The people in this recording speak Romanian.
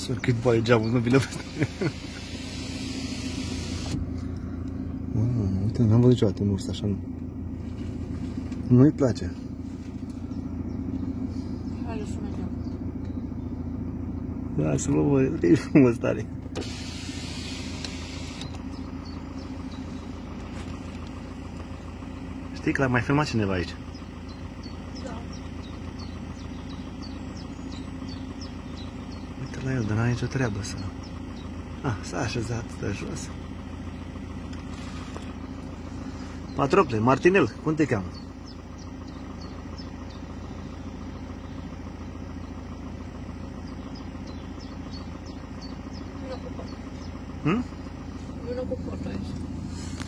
S-a cât băi geamul, nu vine peste. Uite, n-am văzut niciodată un urs așa, nu. Nu-i place. Hai să mergem. Lasă-mă, băi, e frumos tare. Știi că l-a mai filmat cineva aici? Da. Uite la el, dar n-are nicio treabă să... s-a așezat, stă jos. Patrocle, Martinel, cum te cheamă? Vină cu portul aici.